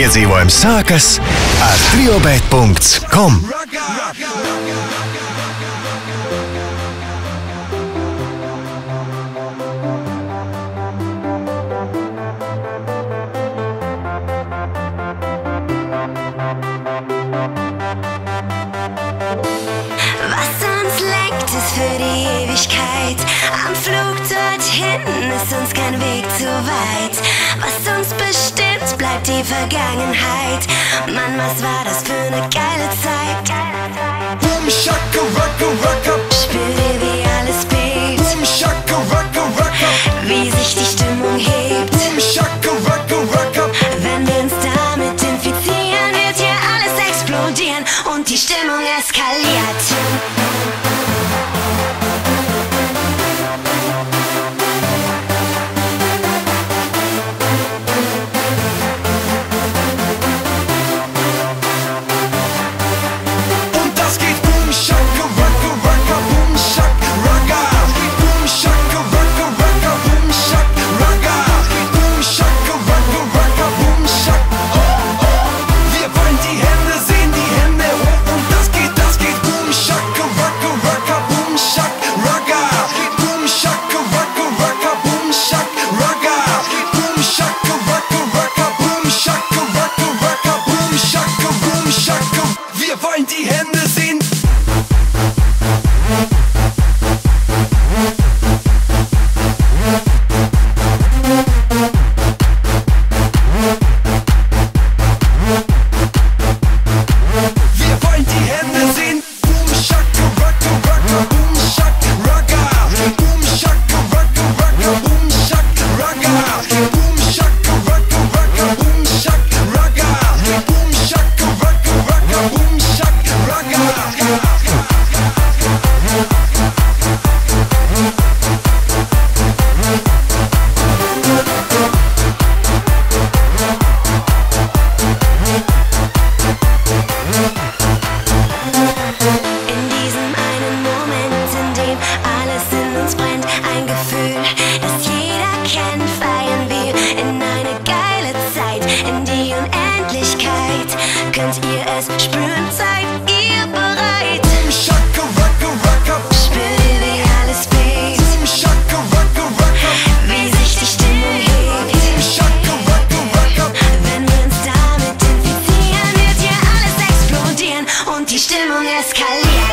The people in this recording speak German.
piedzīvojums sākas ar triobet.com. Für die Ewigkeit. Am Flug dorthin ist uns kein Weg zu weit. Was uns bestimmt, bleibt die Vergangenheit. Mann, was war das für eine geile Zeit. Boom, shaka, rocka, rocka. Spür dir, wie alles bebt. Boom, shaka, rocka, rocka. Wie sich die Stimmung hebt. Boom, shaka, rocka, rocka. Wenn wir uns damit infizieren, wird hier alles explodieren und die Stimmung eskaliert. Könnt ihr es spüren? Seid ihr bereit? Boom, shaka, rocka, rocka. Spür dir, wie alles bebt. Boom, shaka, rocka, rocka. Wie sich die Stimmung hebt. Boom, shaka, rocka, rocka. Wenn wir uns damit infizieren, wird hier alles explodieren und die Stimmung eskaliert.